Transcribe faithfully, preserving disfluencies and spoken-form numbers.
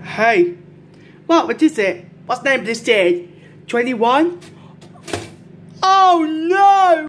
Hey, what, what is it? What's the name of this stage? twenty-one? Oh no!